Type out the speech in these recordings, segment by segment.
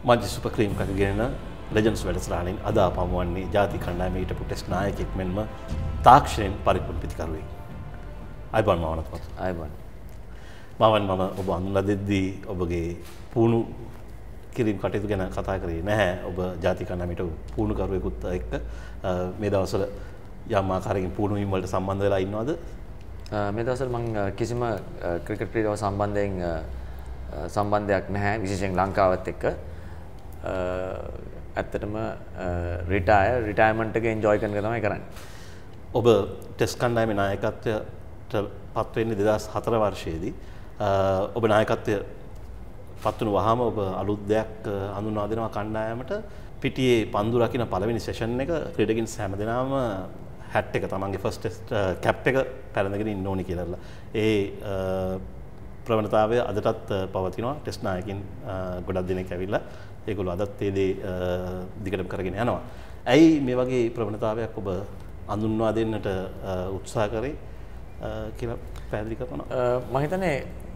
මජ්ජි super cream එකක ගෙන ලෙජන්ඩ්ස් වැඩසටහනින් අද අපමුවන්නේ ජාතික කණ්ඩායමේ හිටපු ටෙස්ට් නායකයෙක් මෙන්ම තාක්ෂණයෙන් පරිපූර්ණ පිතිකරුවෙක්. අයිබෝන් මාවනත් අයිබෝන්. මාවන් මම ඔබ අඳුනලා දෙද්දී ඔබගේ පුහුණු කිරීම කටයුතු ගැන කතා කරේ නැහැ. ඔබ ජාතික කණ්ඩායමේ පුහුණුකරුවෙකුත් එක්ක මේ දවස්වල යම් ආකාරයකින් පුහුණුවීම් වලට සම්බන්ධ වෙලා ඉන්නවද? මේ දවස්වල මම කිසිම ක්‍රිකට් ක්‍රීඩාව සම්බන්ධයෙන් සම්බන්ධයක් නැහැ, විශේෂයෙන් ලංකාවත් එක්ක. ඇත්තටම රිටයර්මන්ට් එක එන්ජොයි කරන එක තමයි කරන්නේ. ඔබ ටෙස්ට් කණ්ඩායමේ නායකත්වයට පත් වෙන්නේ 2004 වර්ෂයේදී. ඔබ නායකත්වයට පත් වුණු වහම ඔබ අලුත් දෙයක් හඳුන්වා දෙනවා කණ්ඩායමට. පිටියේ පන්දු රකින්න පළවෙනි සෙෂන් එක ක්‍රීඩකින් හැමදෙනාම හැට් එක තමන්ගේ ෆස්ට් ටෙස්ට් කැප් එක පැලඳගෙන ඉන්න ඕනි කියලා. ඒ ප්‍රවණතාවය අදටත් පවතිනවා. ටෙස්ට් නායකින් ගොඩක් දෙනෙක් ඇවිල්ලා ඒගොල්ලෝ අදත් ඒ දේ දිගටම කරගෙන යනවා. ඇයි මේ වගේ ප්‍රවණතාවයක් ඔබ අඳුන්වා දෙන්නට උත්සාහ කරේ කියලා පැහැදිලි කරනවා? මම හිතන්නේ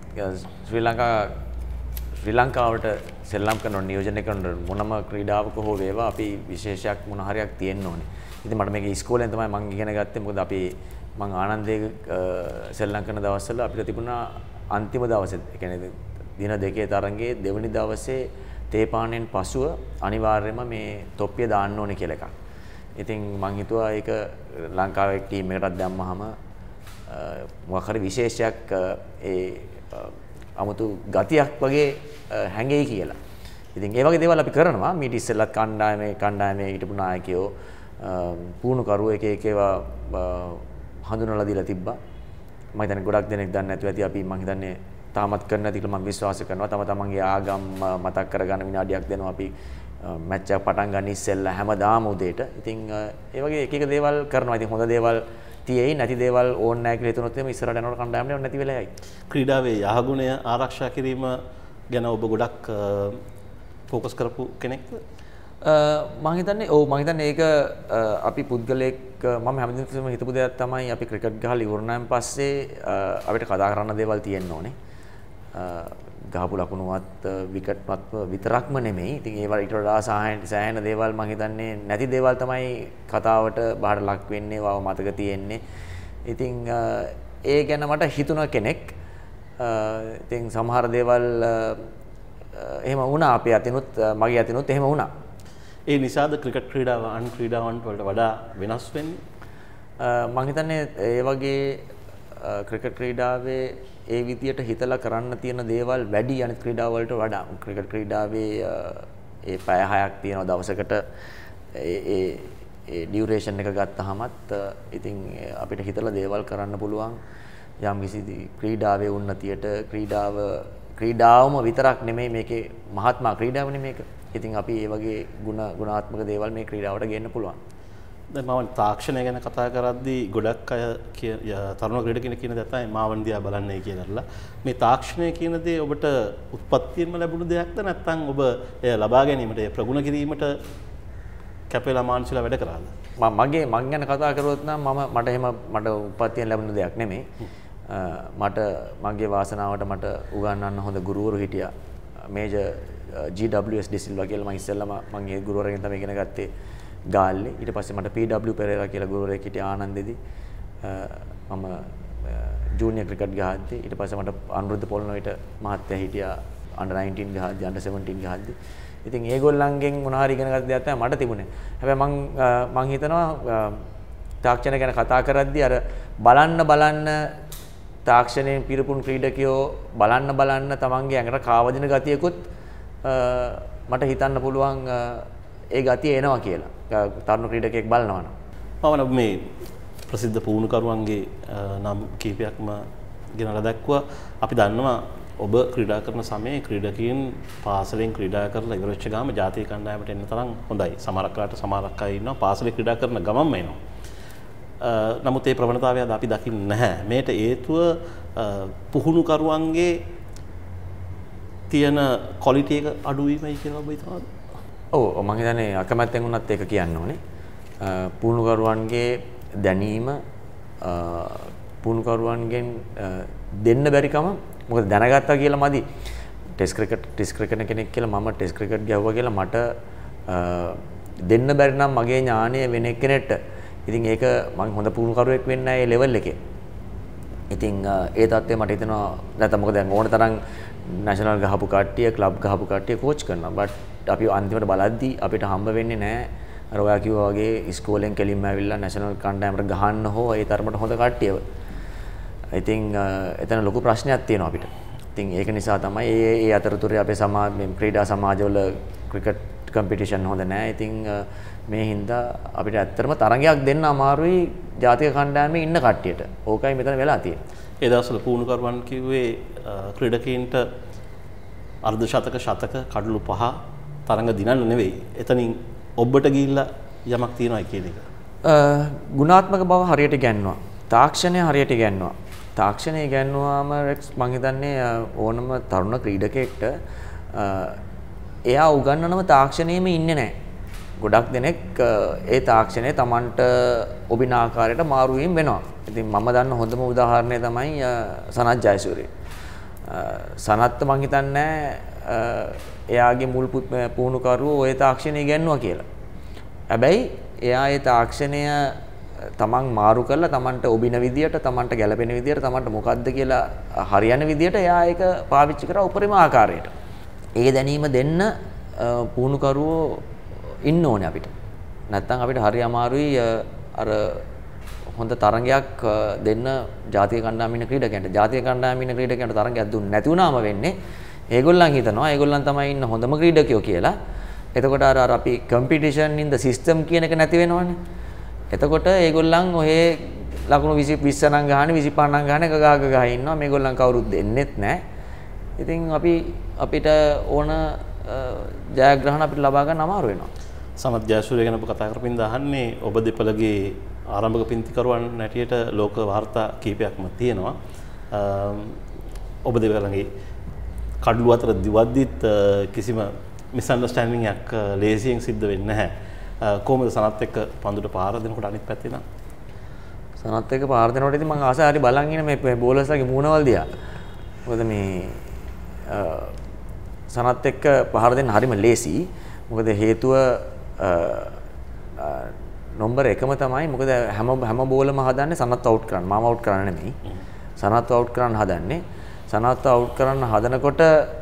ශ්‍රී ලංකාවට සෙල්ලම් කරන නියෝජනය කරන මොනම ක්‍රීඩාවක හෝ වේවා අපි විශේෂයක් මොන හරියක් තියෙන්න ඕනේ. ඉතින් මට මේක ඉස්කෝලෙන් තමයි මම ඉගෙන ගත්තේ. මොකද අපි මම ආනන්දයේ සෙල්ලම් කරන දවස්වල අපිට තිබුණා අන්තිම දවසේ, ඒ කියන්නේ දින දෙකේ තරඟයේ දෙවනි දවසේ තේපානෙන් පසුව අනිවාර්යයෙන්ම මේ තොප්පිය දාන්න ඕනේ කියලා එකක්. ඉතින් මම හිතුවා ඒක ලංකාවේ ටීම් එකටත් දැම්මහම මොකක් හරි විශේෂයක් ඒ 아무තු ගතියක් වගේ හැංගෙයි කියලා. ඉතින් ඒ වගේ දේවල් අපි කරනවා. මීට ඉස්සෙල්ලත් කණ්ඩායමේ හිටපු නායකයෝ පුහුණුකරුවෝ එක ඒවා හඳුනලා දීලා තිබ්බා. මම හිතන්නේ ගොඩක් දෙනෙක් දන්නේ නැතුව ඇති. අපි මම හිතන්නේ තාමත් කරන්න ඇති කියලා මම විශ්වාස කරනවා. තමන්ගේ ආගම් මතක් කරගන්න විනාඩියක් දෙනවා අපි මැච් එක පටන් ගන්න ඉස්සෙල්ලා හැමදාම උදේට. ඉතින් ඒ වගේ එක එක දේවල් කරනවා. ඉතින් හොඳ දේවල් තියෙයි, නැති දේවල් ඕනේ නැහැ කියලා හිතනොත් එimhe ඉස්සරහට යනකොට කණ්ඩායමේ නැති වෙලා යයි. ක්‍රීඩාවේ යහගුණය ආරක්ෂා කිරීම ගැන ඔබ ගොඩක් ફોකස් කරපු කෙනෙක්ද? මම හිතන්නේ ඒක අපි පුද්ගලයෙක් මම හැමදෙස්සම හිතපු දෙයක් තමයි අපි ක්‍රිකට් ගහලා ඉවරනාන් පස්සේ අපිට කතා කරන්න දේවල් තියෙන්න ඕනේ. ගහපු ලකුණුවත් විකට්වත් විතරක්ම නෙමෙයි. ඉතින් ඒවල ඊට වඩා සෑහෙන දේවල් මම හිතන්නේ නැති දේවල් තමයි කතාවට බාහිර ලක් වෙන්නේ, වව මතක තියෙන්නේ. ඉතින් ඒ ගැන මට හිතුණ කෙනෙක්. ඉතින් සමහර දේවල් එහෙම වුණා අපේ අතිනුත් මගේ අතිනුත් එහෙම වුණා. ඒ නිසාද ක්‍රිකට් ක්‍රීඩාව අන් ක්‍රීඩාවන් වලට වඩා වෙනස් වෙන්නේ? මම හිතන්නේ ඒ වගේ ක්‍රිකට් ක්‍රීඩාවේ ඒ විදියට හිතලා කරන්න තියෙන දේවල් වැඩි අනිත් ක්‍රීඩා වලට වඩා. ක්‍රිකට් ක්‍රීඩාවේ ඒ පැය 6ක් තියෙන දවසකට ඒ ඩියුරේෂන් එක ගත්තහමත් ඉතින් අපිට හිතලා දේවල් කරන්න පුළුවන්. යම් කිසි ක්‍රීඩාවේ උන්නතියට ක්‍රීඩාවම විතරක් නෙමෙයි මේකේ මහත්මා ක්‍රීඩාවනේ මේක. ඉතින් අපි මේ වගේ ගුණාත්මක දේවල් මේ ක්‍රීඩාවට ගේන්න පුළුවන්. දැන් මම තාක්ෂණය ගැන කතා කරද්දී ගොඩක් අය තරුණ ක්‍රීඩකයන් කියන දේ තමයි මාවන් දිහා බලන්නේ කියලා. මේ තාක්ෂණය කියන දේ ඔබට උත්පත්තියෙන්ම ලැබුණු දෙයක්ද නැත්නම් ඔබ එය ලබා ගැනීමට ප්‍රගුණ කිරීමට කැපෙලා මානසිකව වැඩ කරාද? මම ගැන කතා කරුවොත් නම් මට උත්පත්තියෙන් ලැබුණු දෙයක් නෙමෙයි. මගේ වාසනාවට මට උගන්වන්න හොඳ ගුරුවරු හිටියා. මේජර් GWS ඩිසිල්වා කියලා මම ඉස්සෙල්ලාම මම ඒ ගුරුවරගෙන් තමයි ඉගෙන ගත්තේ ගාල්ලේ. ඊට පස්සේ මට PW පෙරේරා කියලා ගුරුවරයෙක් හිටියා ආනන්දෙදි. මම ජූනියර් ක්‍රිකට් ගහද්දි ඊට පස්සේ මට අනුරුද්ධ පොළොන්නරුවට මහත්තයා හිටියා under 19 ගහද්දි under 17 ගහද්දි. ඉතින් ඒගොල්ලන්ගෙන් මොන හරි ඉගෙන ගත්ත දෙයක් තමයි මට තිබුණේ. හැබැයි මම හිතනවා තාක්ෂණය ගැන කතා කරද්දී අර බලන්න තාක්ෂණයෙන් පිරපුන් ක්‍රීඩකයෝ බලන්න තමන්ගේ ඇඟට කාවදින ගතියකුත් මට හිතන්න පුළුවන් ඒ ගතිය එනවා කියලා. තරුණ ක්‍රීඩකයෙක් බලනවා නම්. මම මේ ප්‍රසිද්ධ පුහුණුකරුවන්ගේ නම් කීපයක්ම ගෙනලා දැක්වුවා. අපි දන්නවා ඔබ ක්‍රීඩා කරන සමයේ ක්‍රීඩකයන් පාසලෙන් ක්‍රීඩා කරලා ඉවරච්ච ගාම ජාතික කණ්ඩායමට එන්න තරම් හොඳයි. සමහරක් අය ඉන්නවා පාසලේ ක්‍රීඩා කරන ගමන්ම එනවා. නමුත් ඒ ප්‍රවණතාවය අපි දකින්නේ නැහැ. මේට හේතුව පුහුණුකරුවන්ගේ තියෙන ක්වොලිටි එක අඩුවීමයි කියලා ඔබ හිතනවද? ඔව් මම හිතන්නේ අකමැත්තෙන් වුණත් ඒක කියන්න ඕනේ. පුහුණුකරුවන්ගේ දැනීම පුහුණුකරුවන්ගෙන් දෙන්න බැරිකම මොකද දැනගත්තා කියලා මදි. ටෙස්ට් ක්‍රිකට් කෙනෙක් කියලා මම ටෙස්ට් ක්‍රිකට් ගැහුවා කියලා මට දෙන්න බැරි නම් මගේ ඥානය වෙන එක්කෙනෙක්ට ඉතින් ඒක මම හොඳ පුහුණුකරුවෙක් වෙන්න නැහැ ඒ ලෙවල් එකේ. ඉතින් ඒ තත්ත්වය මට හිතෙනවා නැත්නම් මොකද දැන් ඕන තරම් නැෂනල් ගහපු කට්ටිය, ක්ලබ් ගහපු කට්ටිය කෝච් කරනවා. බට් අපි අන්තිමට බලද්දී අපිට හම්බ වෙන්නේ නැහැ. අර ඔයා කිව්වා වගේ ඉස්කෝලෙන් කෙලින්ම ඇවිල්ලා නැෂනල් කණ්ඩායමට ගහන්න හෝ ඒ තරමට හොඳ කට්ටියව. ඉතින් එතන ලොකු ප්‍රශ්නයක් තියෙනවා අපිට. ඉතින් ඒක නිසා තමයි ඒ අතරතුරේ අපේ ක්‍රීඩා සමාජවල ක්‍රිකට් කම්පිටිෂන් හොඳ නැහැ. ඉතින් මේ හින්දා අපිට ඇත්තටම තරගයක් දෙන්න අමාරුයි ජාතික කණ්ඩායමේ ඉන්න කට්ටියට. ඕකයි මෙතන වෙලා තියෙන්නේ. ඒ දවස්වල පුහුණුකරුවන් කිව්වේ ක්‍රීඩකීන්ට අර්ධ ශතක කඩලු 5 තරඟ දිනන්න නෙවෙයි. එතනින් ඔබට ගිහිල්ලා යමක් තියනවා කියන එක. ගුණාත්මක බව හරියට ඉගෙනනවා. තාක්ෂණය හරියට ඉගෙනනවා. තාක්ෂණය ඉගෙනුවාම මම හිතන්නේ ඕනම තරුණ ක්‍රීඩකයෙක්ට එයා උගන්වනම තාක්ෂණයෙම ඉන්නේ නැහැ. ගොඩක් දෙනෙක් ඒ තාක්ෂණය Tamanට ඔබින ආකාරයට මාරු වීම වෙනවා. ඉතින් මම දන්න හොඳම උදාහරණය තමයි සනත් ජයසූරිය. සනත් මං හිතන්නේ එයාගේ මුල් පුහුණුකරුවෝ ওই තාක්ෂණය ඉගෙනුවා කියලා. හැබැයි එයා ඒ තාක්ෂණය තමන් මාරු කරලා තමන්ට ඔබින විදියට, තමන්ට ගැළපෙන විදියට, තමන්ට මොකද්ද කියලා හරියන විදියට එයා ඒක පාවිච්චි කරා උපරිම ආකාරයට. ඒ දැනීම දෙන්න පුහුණුකරුවෝ ඉන්න ඕනේ අපිට. නැත්තම් අපිට හරි අමාරුයි අර හොඳ තරගයක් දෙන්න ජාතික කණ්ඩායමේ ඉන්න ක්‍රීඩකයන්ට. ජාතික කණ්ඩායමේ ඉන්න ක්‍රීඩකයන්ට තරගයක් දුන්නේ නැති වුණාම වෙන්නේ ඒගොල්ලන් හිතනවා ඒගොල්ලන් තමයි ඉන්න හොඳම ක්‍රීඩකයෝ කියලා. එතකොට අර අපි competition in the system කියන එක නැති වෙනවනේ. එතකොට ඒගොල්ලන් ඔහේ ලකුණු 20 නම් ගහන්නේ 25 නම් ගහන්නේ එක ගහ ඉන්නවා. මේගොල්ලන් කවුරුත් දෙන්නෙත් නැහැ. ඉතින් අපිට ඕන ජයග්‍රහණ අපිට ලබා ගන්න අමාරු වෙනවා. සමත් ජයසූරිය ගැන කතා කරමින් දහන්නේ ඔබ දෙපළගේ ආරම්භක පින්තිකරුවන් නැටියට ලෝක වාර්තා කීපයක්ම තියෙනවා. ඔබ දෙපළගේ කඩළු අතර දිවද්දිත් කිසිම මිස්අන්ඩර්ස්ටෑන්ඩින්ග් එකක් ලේසියෙන් සිද්ධ වෙන්නේ නැහැ. කොහොමද සනත් එක්ක පන්දුට පාර දෙනකොට අනිත් පැත්තේ නම් සනත් එක්ක පාර දෙනකොට ඉතින් මම ආසයි හරි බලන් ඉන්නේ මේ බෝලර්ස්ලාගේ මූණවල දිහා. මොකද මේ සනත් එක්ක පහර දෙන්න හරිම ලේසි. මොකද හේතුව නම්බර් 1ම තමයි මොකද හැම බෝලම හදන්නේ සනත් අවුට් කරන්න. මම අවුට් කරන්න නෙමෙයි. සනත් අවුට් කරන්න හදන්නේ. සනත් අවුට් කරන්න හදනකොට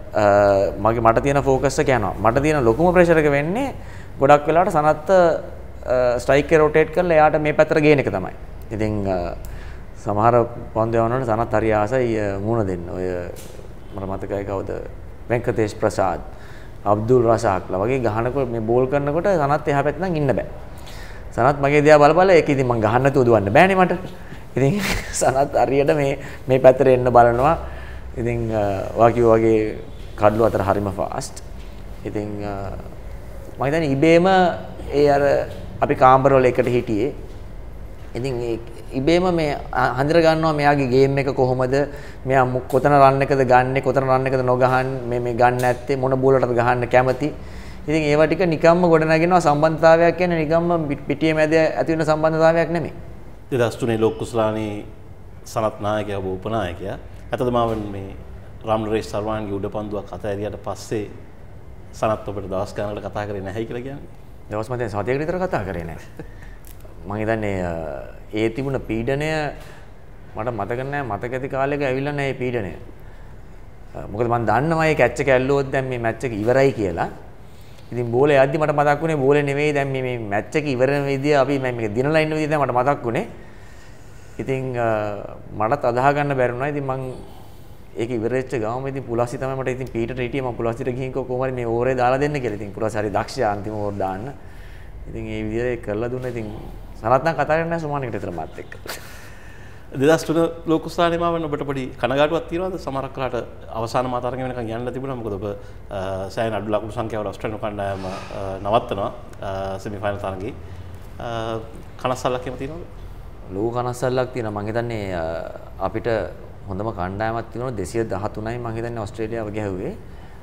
මට තියෙන ෆෝකස් එක යනවා. මට තියෙන ලොකුම ප්‍රෙෂර් එක වෙන්නේ ගොඩක් වෙලාවට සනත් ස්ට්‍රයික් එක රොටේට් කරලා එයාට මේ පැත්තට ගේන එක තමයි. ඉතින් සමහර පන්දු යවනකොට සනත් හරි ආසයි මුණ දෙන්න. ඔය මට මතකයි කවුද වෙන්කටේෂ් ප්‍රසාද්, අබ්දුල් රසාක්ලා වගේ ගහනකොට මේ බෝල් කරනකොට සනත් එහා පැත්තෙන් නම් ඉන්න බෑ. සනත් මගේ දිහා බල ඒක ඉතින් මං ගහන්න නැතුව දුවන්න බෑනේ මට. ඉතින් සනත් හරියට මේ පැත්තට එන්න බලනවා. ඉතින් වගේ කඩළු අතර හරිම ෆාස්ට්. ඉතින් මම හිතන්නේ ඉබේම ඒ අර අපි කාමරවල එකට හිටියේ. ඉතින් ඉබේම මේ හඳුර ගන්නවා මෙයාගේ ගේම් එක කොහොමද, මෙයා කොතන රන් එකද ගන්නෙ, කොතන රන් එකද නොගහන්නේ, මේ ගන්න නැත්තේ මොන බෝලටද ගහන්න කැමති. ඉතින් ඒවා ටික නිකම්ම ගොඩ නැගෙනවා. සම්බන්ධතාවයක් කියන්නේ නිකම්ම පිටියේ මැද ඇති වෙන සම්බන්ධතාවයක් නෙමෙයි. 2003 ලෝක කුසලානී සනත් නායකයා ඔබ උපනායකයා. අතදමාවන් මේ රාම්නරේෂ් සර්වාන්ගේ උඩ පන්දුවක් අතහැරියට පස්සේ සනත් ඔබට දවස් ගානකට කතා කරේ නැහැ කියලා කියන්නේ. දවස් මත සතියකට විතර කතා කරේ නැහැ. මම හිතන්නේ ඒ තිබුණ පීඩනය මට මතක නැහැ. මතක ඇති කාලෙක ඇවිල්ලා නැහැ මේ පීඩනය. මොකද මම දන්නවා මේ කැච් එක ඇල්ලුවොත් දැන් මේ මැච් එක ඉවරයි කියලා. ඉතින් බෝලේ යද්දි මට මතක් වුණේ බෝලේ නෙවෙයි දැන් මේ මැච් එක ඉවර වෙන විදිය අපි මේක දිනලා ඉන්න විදිය තමයි මට මතක් වුණේ. ඉතින් මටත් අදාහ ගන්න බැරි වුණා. ඉතින් මං ඒක ඉවරෙච්ච ගාම ඉතින් පුලාසි තමයි මට ඉතින් පීටට හිටියේ. මම පුලාසිට ගිහින් කොහොම හරි මේ ඕවරේ දාලා දෙන්න කියලා. ඉතින් පුලාසි හරි දක්ෂයා අන්තිම ඕවර් දාන්න. ඉතින් ඒ විදිහට කරලා දුන්නා. ඉතින් සනත් නම් කතා කරන්නේ නැහැ සුමානෙකට විතර මාත් එක්ක. 2003 ලෝක කුසලානීම වෙන ඔබට පොඩි කනගාටුවක් තියෙනවද? සමහරක් වෙලාවට අවසාන මාතරංග වෙනකන් යන්න තිබුණා. මොකද ඔබ සෑහෙන අඩු ලකුණු සංඛ්‍යාවල ඔස්ට්‍රේලියානු කණ්ඩායම නවත්තනවා සෙමි ෆයිනල් තරඟේ. කනස්සල්ලක් එහෙම තියෙනවද? ලෝක කනස්සල්ලක් තියෙනවා. මම හිතන්නේ අපිට හොඳම කණ්ඩායමක් තියෙනවා 213යි මම හිතන්නේ ඔස්ට්‍රේලියාව ගැහුවේ.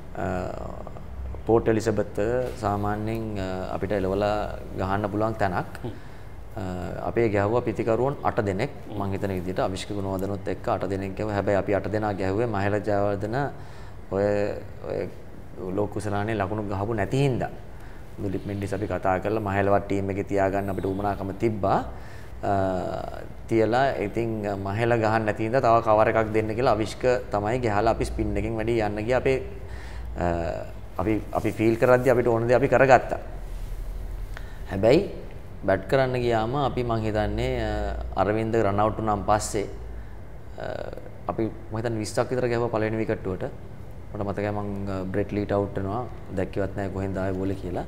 පෝට් එලිසබෙත් සාමාන්‍යයෙන් අපිට එලවලා ගහන්න පුළුවන් තැනක්. අපේ ගැහුවා පිතිකරුවන් 8 දෙනෙක් මම හිතන විදිහට අවිෂ්ක ගුණවර්ධනොත් එක්ක 8 දෙනෙක් ගැහුවා. හැබැයි අපි 8 දෙනා ගැහුවේ මහේල ජයවර්ධන, ඔය ලෝක කුසලානේ ලකුණු ගහපු නැති හින්දා දුලිප් මෙන්ඩිස් අපි කතා කරලා මහේලවත් ටීම් එකේ තියාගන්න අපිට උවමනාකම තිබ්බා. තියලා ඉතින් මහේල ගහන්න නැති හින්දා තව කවර් එකක් දෙන්න කියලා අවිෂ්ක තමයි ගහලා අපි ස්පින් එකෙන් වැඩි යන්න ගියා. අපි ෆීල් කරද්දී අපිට ඕන දේ අපි කරගත්තා. හැබැයි බැට් කරන්න ගියාම අපි මං හිතන්නේ අරවින්ද රන් අවුට් වුණාන් පස්සේ අපි මම හිතන්නේ 20ක් විතර ගැහුවා පළවෙනි විකට්ටුවට. මට මතකයි මං බ්‍රෙට් ලීට් අවුට් වෙනවා. දැක්කවත් නැහැ කොහෙන්ද ආවේ බෝලේ කියලා.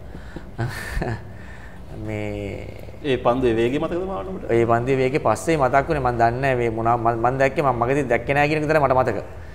මේ ඒ පන්දුවේ වේගය මතකද මාවට උඹට? ඒ පන්දුවේ වේගය පස්සේ මතක් වුණේ මං දන්නේ නැහැ මේ මොනවා මං දැක්කේ මං මගදී දැක්කේ නැහැ කියන එක විතරයි මට මතක.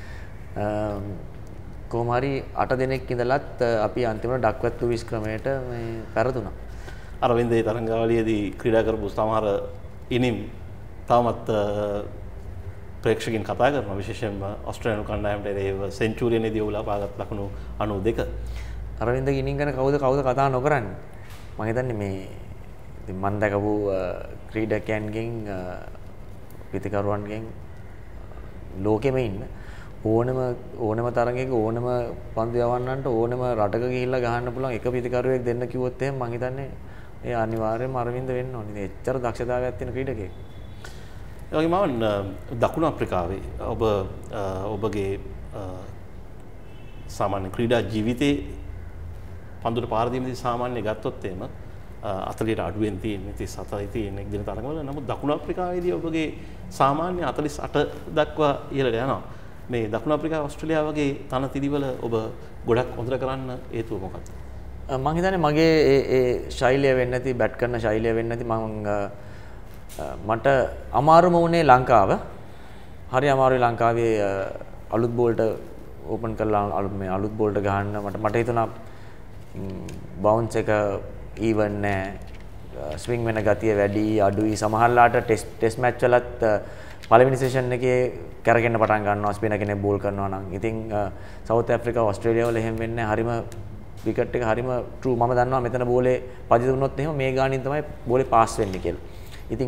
කොහොම හරි 8 දිනක් ඉඳලත් අපි අන්තිමට ඩක්වැත් ලුයිස් ක්‍රමයට මේ පෙරදුනා. අරවින්දේ තරංගාවලියේදී ක්‍රීඩා කරපු සමහර ඉනිම් තාමත් ප්‍රේක්ෂකයන් කතා කරනවා විශේෂයෙන්ම ඕස්ට්‍රේලියානු කණ්ඩායමට ඒව සෙන්චුරියනේදී උලා පාගත් ලකුණු 92. අරවින්දගේ ඉනින් ගැන කවුද කතා නොකරන්නේ? මම හිතන්නේ මේ ඉතින් මම දැකපු ක්‍රීඩකයන්ගෙන් පිටිකරුවන්ගෙන් ලෝකෙම ඉන්න ඕනම තරඟයක ඕනම පන්දු යවන්නන්ට ඕනම රටක ගිහිල්ලා ගහන්න පුළුවන් එක පිටිකරුවෙක් දෙන්න කිව්වොත් එහෙම මම හිතන්නේ ඒ අනිවාර්යයෙන්ම අරවින්ද වෙන්න ඕනේ. ඉතින් එච්චර දක්ෂතාවයක් තියෙන ක්‍රීඩකයෙක්. ඒ වගේම දකුණු අප්‍රිකාවේ ඔබගේ සාමාන්‍ය ක්‍රීඩා ජීවිතේ පන්දුට පාර දීමේදී සාමාන්‍ය ගත්තොත් එහෙම 40ට අඩුවෙන් තියෙන්නේ 37යි තියෙන එක් දින තරඟවල. නමුත් දකුණු අප්‍රිකාවේදී ඔබගේ සාමාන්‍ය 48 දක්වා ඉහළට යනවා. මේ දකුණු අප්‍රිකාව ඕස්ට්‍රේලියාව වගේ තනතිරිවල ඔබ ගොඩක් හොඳට කරන්න හේතුව මොකක්ද? මම හිතන්නේ මගේ ඒ ශෛලිය වෙන්නේ නැති බැට් කරන ශෛලිය වෙන්නේ නැති මට අමාරුම වුණේ ලංකාව. හරි අමාරුයි ලංකාවේ අලුත් බෝල්ට ඕපන් කරලා අලුත් බෝල්ට ගහන්න මට හිතුණා බවුන්ස් එක ඊවන් නැහැ. ස්විං වෙන ගතිය වැඩි අඩුයි. සමහරලාට ටෙස්ට් මැච් වලත් පළවෙනි සෙෂන් එකේ කරගෙන පටන් ගන්නවා ස්පිනර් කෙනෙක් බෝල් කරනවා නම්. ඉතින් සවුත් ඇෆ්‍රිකාව ඕස්ට්‍රේලියාව වල එහෙම වෙන්නේ හරිම විකට් එක හරිම ට්‍රූ. මම දන්නවා මෙතන බෝලේ පදිත වුණොත් එහෙම මේ ගානින් තමයි බෝලේ පාස් වෙන්නේ කියලා. ඉතින්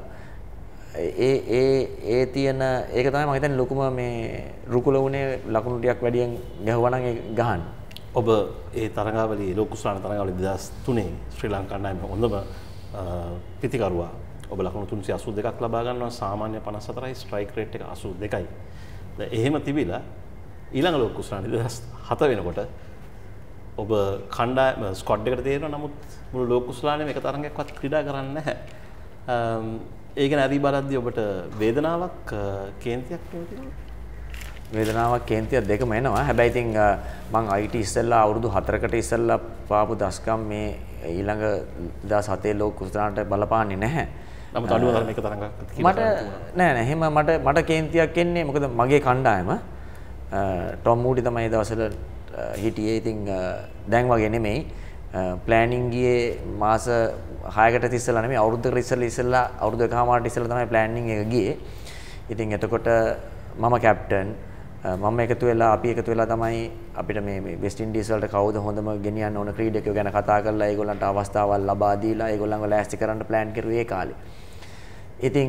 ඒ තියෙන ඒක තමයි මම හිතන්නේ ලොකුම මේ රුකුල වුණේ ලකුණු ටිකක් වැඩියෙන් ගැහුවා නම් ඒ ගහන්න. ඔබ ඒ තරඟාවලියේ ලෝක කුසලාන තරඟාවලියේ 2003 ශ්‍රී ලංකා නායක හොඳම පිතිකරුවා. ඔබ ලකුණු 382ක් ලබා ගන්නවා. සාමාන්‍ය 54යි ස්ට්‍රයික් රේට් එක 82යි. දැන් එහෙම තිබිලා ඊළඟ ලෝක කුසලාන 2007 වෙනකොට ඔබ කණ්ඩායම ස්ක්වොඩ් එකට තේරෙනවා. නමුත් මුළු ලෝක කුසලානේම එක තරඟයක්වත් ක්‍රීඩා කරන්නේ නැහැ. ඒක නැරි බලද්දී ඔබට වේදනාවක් කේන්තියක් තියෙනවා. වේදනාවක් කේන්තියක් දෙකම එනවා. හැබැයි ඉතින් මම IT ඉස්සෙල්ලා අවුරුදු 4කට ඉස්සෙල්ලා පාපු දස්කම් මේ ඊළඟ 2007 ලෝක කුසලානට බලපාන්නේ නැහැ. නමුත් අඩුව තරම් එක තරඟක් මට නෑ එහෙම මට කේන්තියක් එන්නේ මොකද මගේ කණ්ඩායම ටොම් මූඩි තමයි ඒ දවස්වල හිටියේ. ඉතින් දැන් වගේ නෙමෙයි. ප්ලෑනින් ගියේ මාස 6කට ඉස්සෙල්ලා නෙමෙයි අවුරුද්දකට ඉස්සෙල්ලා අවුරුදු 1කමාරට ඉස්සෙල්ලා තමයි ප්ලෑනින් එක ගියේ. ඉතින් එතකොට මම කැප්ටන් මම එකතු වෙලා අපි එකතු වෙලා තමයි අපිට මේ වෙස්ට් ඉන්ඩීස් වලට කවුද හොඳම ගෙනියන්න ඕන ක්‍රීඩකයෝ ගැන කතා කරලා ඒගොල්ලන්ට අවස්ථාවල් ලබා දීලා ඒගොල්ලන්ව ලෑස්ති කරන්න ප්ලෑන් කරුවේ ඒ කාලේ. ඉතින්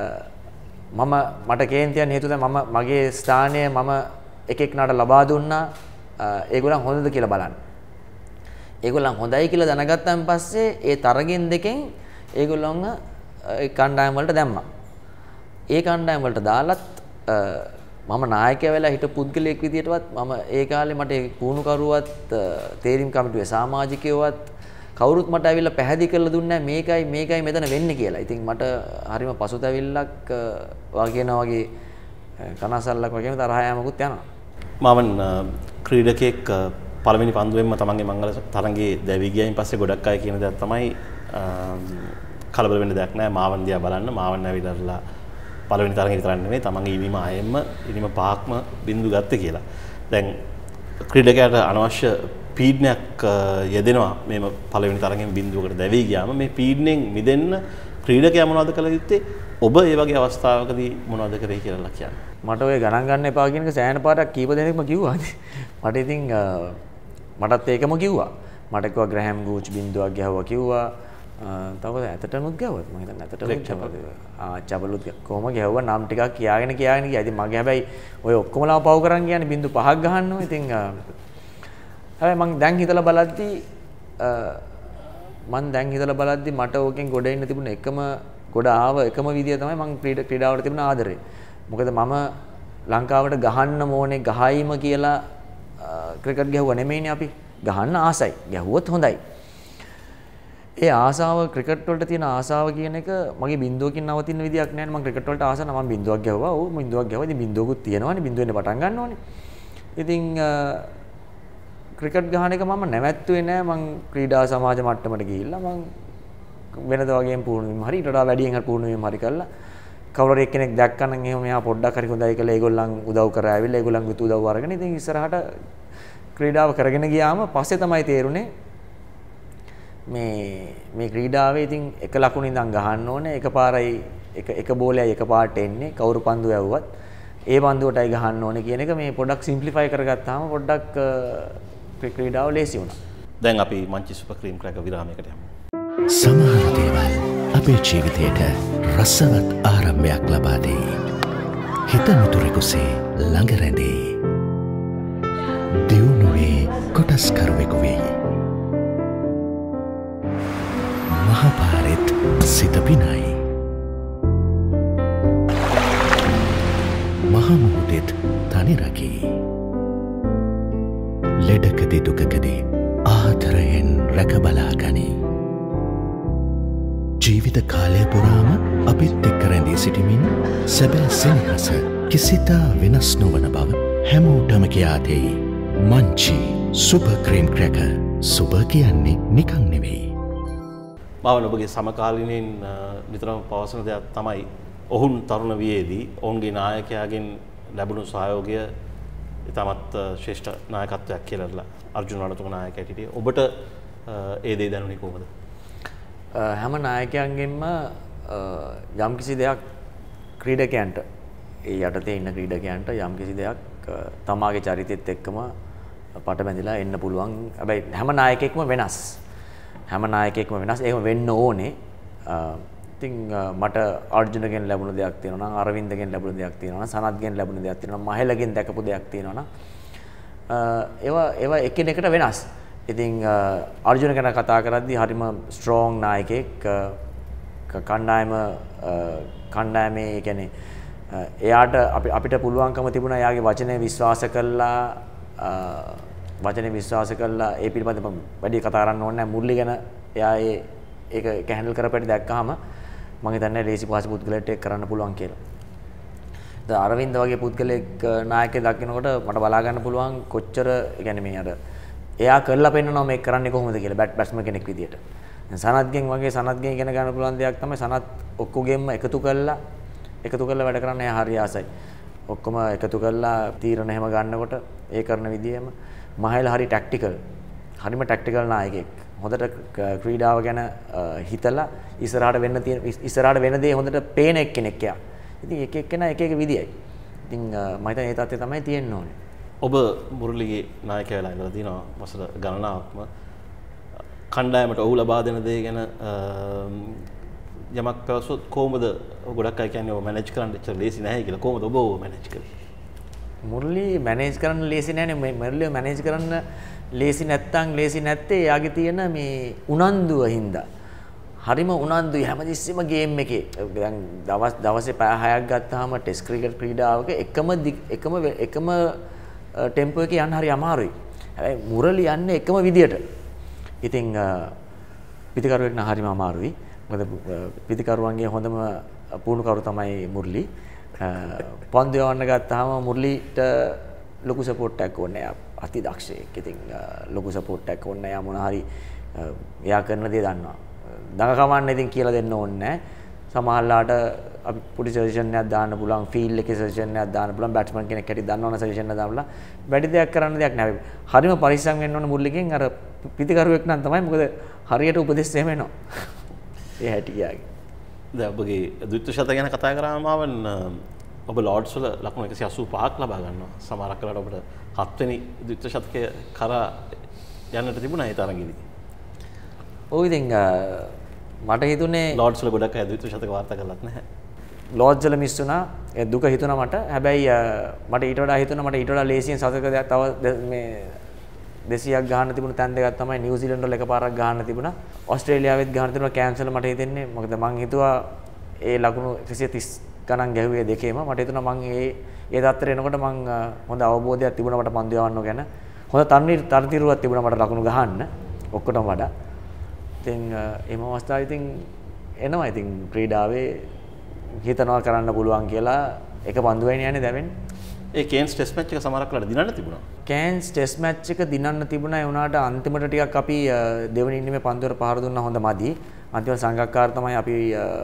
මට කේන්තියන් හේතුව තමයි මගේ ස්ථානය මම එකෙක්නට ලබා දුන්නා ඒගොල්ලන් හොඳද කියලා බලන්න. ඒගොල්ලන් හොඳයි කියලා දැනගත්තන් පස්සේ ඒ තරගෙන් දෙකෙන් ඒගොල්ලන්ව ඒ කණ්ඩායම් වලට දැම්මා. ඒ කණ්ඩායම් වලට දාලත් මම නායකයා වෙලා හිට පුද්ගලයෙක් විදියටවත් මම ඒ කාලේ මට පුහුණුකරුවත් තේරීම් කමිටුවේ සමාජිකයෝවත් කවුරුත් මට ඇවිල්ලා පැහැදිලි කරලා දුන්නේ නැහැ මේකයි මෙතන වෙන්නේ කියලා. ඉතින් මට හරිම පසුතැවිල්ලක් වගේනා වගේ කනසල්ලක් වගේම තරහ යෑමකුත් යනවා. මාවන් ක්‍රීඩකෙක් පළවෙනි පන්දුවෙන්ම තමන්ගේ මංගල තරඟේ දැවි ගියයින් පස්සේ ගොඩක් අය කියන දෙයක් තමයි කලබල වෙන්න දෙයක් නැහැ. මාවන් දිහා බලන්න. මාවන් ඇවිල්ලා පළවෙනි තරඟේ විතරක් නෙමෙයි තමන්ගේ ඉනිම ආයෙම ඉනිම පහක්ම බින්දු ගත්තේ කියලා. දැන් ක්‍රීඩකයාට අනවශ්‍ය පීඩනයක් යෙදෙනවා මේ පළවෙනි තරගෙන් බින්දුවකට දැවී ගියාම මේ පීඩණයෙන් මිදෙන්න ක්‍රීඩකයා මොනවද කළ යුත්තේ? ඔබ ඒ වගේ අවස්ථාවකදී මොනවද කරේ කියලා කියන්නේ? මට ඔය ගණන් ගන්න එපා කියන එක සෑහෙන පාරක් කීප දෙනෙක්ම කිව්වා. මට ඉතින් මටත් ඒකම කිව්වා. මට කිව්වා ග්‍රෑම් ගූච් බින්දුවක් ගැහුවා කිව්වා. තව ඇතටනුත් ගැව්වත් මම හිතන්නේ ඇතටනුත් ගැව්වා. චබලුත් කොහොම ගැව්වා නම් ටිකක් කියාගෙන ගියා. ඉතින් මගේ හැබැයි ඔය ඔක්කොමලා පව කරන් කියන්නේ බින්දු 5ක් ගහනවා. ඉතින් හැබැයි මම දැන් හිතලා බලද්දි මට ඕකෙන් ගොඩ එන්න තිබුණ එකම විදිය තමයි මම ක්‍රීඩාවට තිබුණ ආදරේ. මොකද මම ලංකාවට ගහන්න ඕනේ ගහයිම කියලා ක්‍රිකට් ගැහුවා නෙමෙයිනේ අපි. ගහන්න ආසයි. ගැහුවොත් හොඳයි. ඒ ආසාව ක්‍රිකට් වලට තියෙන ආසාව කියන එක මගේ බින්දුවකින් නවතින විදියක් නෑ. මම ක්‍රිකට් වලට ආස නම් මම බින්දුවක් ගැහුවා. ඔව් බින්දුවක් ගැහුවා. ඉතින් බින්දුවකුත් තියෙනවානේ. බින්දුවෙන් පටන් ගන්න ඕනේ. ඉතින් ක්‍රිකට් ගහන එක මම නැවැත්තුවේ නෑ. මං ක්‍රීඩා සමාජ මට්ටමට ගිහිල්ලා මං වෙනදා වගේම පුහුණු වීම හරි ඊට වඩා වැඩියෙන් හරි පුහුණු වීම හරි කළා. කවුරු හරි එක්කෙනෙක් දැක්කනම් එහෙම මෙයා පොඩ්ඩක් හරි හොඳයි කියලා ඒගොල්ලන් උදව් කරා ඇවිල්ලා ඒගොල්ලන්ගේ උදව් අරගෙන ඉතින් ඉස්සරහට ක්‍රීඩාව කරගෙන ගියාම පස්සේ තමයි තේරුනේ මේ ක්‍රීඩාවේ ඉතින් එක ලකුණු ඉඳන් ගහන්න ඕනේ එකපාරයි එක බෝලයයි එකපාරට එන්නේ කවුරු පන්දු යවුවත් ඒ පන්දුවටයි ගහන්න ඕනේ කියන එක මේ පොඩ්ඩක් සිම්ප්ලිෆයි කරගත්තාම පොඩ්ඩක් ක්‍රීඩාව ලේසි වුණා. දැන් අපි මංචි සුපර් ක්‍රීම් ක්‍රැකර් විරාමයකට යමු. සමහර දේවල් අපේ ජීවිතයට රසවත් ආරම්භයක් ලබා දෙයි. හිත මිතුරෙකුසේ ළඟ රැඳේ. දියුණුවේ කොටස්කරුවෙකු වෙයි. මහපාරෙත් සිත පිනයි. මහමුහුදෙත් තනි රකී. ලෙඩකදී දුකකදී ආදරයෙන් රැකබලා ගනී. ජීවිත කාලය පුරාම අපිත් එක්ක රැඳී සිටිමින් සැබෑ සෙනෙහස කිසිතා වෙනස් නොවන බව හැමෝටම කියා දෙයි. Munchee super cream cracker. Super කියන්නේ නිකන් නෙවෙයි. මාවන ඔබගේ සමකාලීනයින් නිතරම පවසන දෙයක් තමයි ඔවුන් තරුණ වියේදී ඔවුන්ගේ නායකයාගෙන් ලැබුණු සහයෝගය ඉතාමත් ශ්‍රේෂ්ඨ නායකත්වයක් කියලා අර්ජුන රණතුංග නායකයාට හිටියේ. ඔබට ඒ දේ දැනුනේ කොහොමද? හැම නායකයන්ගෙන්ම යම්කිසි දෙයක් ක්‍රීඩකයන්ට ඒ යටතේ ඉන්න ක්‍රීඩකයන්ට යම්කිසි දෙයක් තමාගේ චරිතෙත් එක්කම පට බැඳිලා එන්න පුළුවන්. හැබැයි හැම නායකයෙක්ම වෙනස්. ඒකම වෙන්න ඕනේ. ඉතින් මට අර්ජුනගෙන් ලැබුණ දෙයක් තියෙනවා නම් අරවින්දගෙන් ලැබුණ දෙයක් තියෙනවා නම් සනත්ගෙන් ලැබුණ දෙයක් තියෙනවා නම් මහේලගෙන් දැකපු දෙයක් තියෙනවා නම් ඒවා එකිනෙකට වෙනස්. ඉතින් අර්ජුන ගැන කතා කරද්දී හරිම ස්ට්‍රෝං නායකයෙක් කණ්ඩායමේ කියන්නේ එයාට අපිට පුළුවන්කම තිබුණා එයාගේ වචනේ විශ්වාස කළා ඒ පිළිබඳව වැඩි කතා කරන්න ඕනේ නැහැ. මුරලි ගැන එයා ඒක හැන්ඩල් කරපැටි දැක්කහම මම හිතන්නේ ලේසි පහසු පුද්ගලයෙක් ඒක කරන්න පුළුවන් කියලා. දැන් අරවින්ද වගේ පුද්ගලයෙක් නායකයෙක් දකින්නකොට මට බලා ගන්න පුළුවන් කොච්චර يعني මේ අර එයා කරලා පෙන්නනවා මේක කරන්නේ කොහොමද කියලා බැට්ස්මන් කෙනෙක් විදියට. දැන් සනත්ගෙන් ඉගෙන ගන්න පුළුවන් දෙයක් තමයි සනත් ඔක්කොගෙම එකතු කරලා වැඩ කරන්න එයා හරි ආසයි. ඔක්කොම එකතු කරලා තීරණ එහෙම ගන්නකොට ඒ කරන විදියම මහේල හරි හරිම ටැක්ටිකල් නායකයෙක්. හොඳට ක්‍රීඩාව ගැන හිතලා ඉස්සරහට වෙන දේ හොඳට පේන එක්කෙනෙක් එයා. ඉතින් එක එක්කෙනා එක විදියයි. ඉතින් මම හිතන්නේ ඒ තත්ත්වය තමයි තියෙන්න ඕනේ. ඔබ මුරලිගේ නායකයා වෙලා ඉඳලා තිනවා වසර ගණනාවක්ම කණ්ඩායමට ඔහු ලබා දෙන දේ ගැන යමක් පැවසුවොත් කොහොමද ගොඩක් අය කියන්නේ ඔබ මැනේජ් කරන්න එච්චර ලේසි නැහැ කියලා. කොහොමද ඔබ මැනේජ් කරේ? මුරලි මැනේජ් කරන්න ලේසි නැහැනේ. මුරලි මැනේජ් කරන්න ලේසි නැත්තේ එයාගේ තියෙන මේ උනන්දුව හින්දා. හරිම උනන්දුයි හැමතිස්සෙම ගේම් එකේ. දැන් දවසේ පැය 6ක් ගත්තාම ටෙස්ට් ක්‍රිකට් ක්‍රීඩාවක එකම ටෙම්පෝ එකේ යන්න හරි අමාරුයි. හැබැයි මුරලි යන්නේ එකම විදියට. ඉතින් පිටිකරුවෙක් නම් හරිම අමාරුයි. මොකද පිටිකරුවන්ගේ හොඳම පුහුණුකරු තමයි මුරලි. පන්දු යවන්න ගත්තාම මුරලිට ලොකු සපෝට් එකක් ඕනේ. එයා අති දක්ෂයෙක්. ඉතින් ලොකු සපෝට් එකක් ඕනේ. එයා මොන හරි එයා කරන දේ දන්නවා. දඟකවන්න ඉතින් කියලා දෙන්න ඕනේ නැහැ. සමහරලාට අපි පොඩි සජෙෂන් එකක් දාන්න පුළුවන්, ෆීල්ඩ් එකේ සජෙෂන් එකක් දාන්න පුළුවන්, බැට්ස්මන් කෙනෙක් හැටි දන්නවනේ සජෙෂන් එක දාන්න. වැඩි දෙයක් කරන්න දෙයක් නැහැ. හරිම පරිස්සම් වෙන්න ඕනේ මුරලිගෙන්. අර පිටිකරුවෙක් නම් තමයි. මොකද හරියට උපදෙස් එහෙම එනවා. ඒ හැටි යාගේ. දැන් ඔබගේ ද්විත්ව ශත ගැන කතා කරාම ආවන් ඔබ ලෝඩ්ස් වල ලකුණු 185ක් ලබා ගන්නවා. සමහරක් වෙලාවට ඔබට 7 වෙනි ද්විත්ව ශතකය කරා යන්නට තිබුණා ඒ තරඟෙදී. ඔය ඉතින් මට හිතුනේ ලෝඩ්ස් වල ගොඩක් අය ද්විතීය ශතක වාර්තා කරලත් නැහැ. ලෝඩ්ස් වල මිස් වුණා. ඒ දුක හිතුණා මට. හැබැයි මට ඊට වඩා හිතුණා මට ඊට වඩා ලේසියෙන් ශතක දෙයක් තව මේ 200ක් ගහන්න තිබුණ තැන් දෙකක් තමයි නිව්සීලන්ත වල එකපාරක් ගහන්න තිබුණා. ඕස්ට්‍රේලියාවෙත් ගහන්න තිබුණා කැන්සල් මට හිතෙන්නේ. මොකද මං හිතුවා ඒ ලකුණු 130 ගණන් ගැහුවේ දෙකේම. මට හිතුණා මං ඒ තත්ත්වයට එනකොට මං හොඳ අවබෝධයක් තිබුණා මට පන්දු යවන්න ගැන. හොඳ තනතිරුවක් තිබුණා මට ලකුණු ගහන්න ඔක්කොටම වඩා. ඉතින් එම අවස්ථාවේ ඉතින් එනවා ඉතින් ක්‍රීඩාවේ හිතනවා කරන්න පුළුවන් කියලා එක පන්දු වෙන්නේ යන්නේ දැවෙන්නේ. ඒ කේන්ස් ටෙස්ට් මැච් එක සමහරක් වෙලාවට දිනන්න තිබුණා. කේන්ස් ටෙස්ට් මැච් එක දිනන්න තිබුණා. ඒ වුණාට අන්තිමට ටිකක් අපි දෙවෙනි ඉනිමේ පන්දුවර පහර දුන්නා හොඳ මදි. අන්තිම සංගක්කාර තමයි අපි